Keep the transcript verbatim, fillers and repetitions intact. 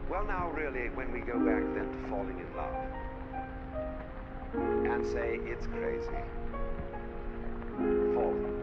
Well, now, really, when we go back then to falling in love and say it's crazy, fall.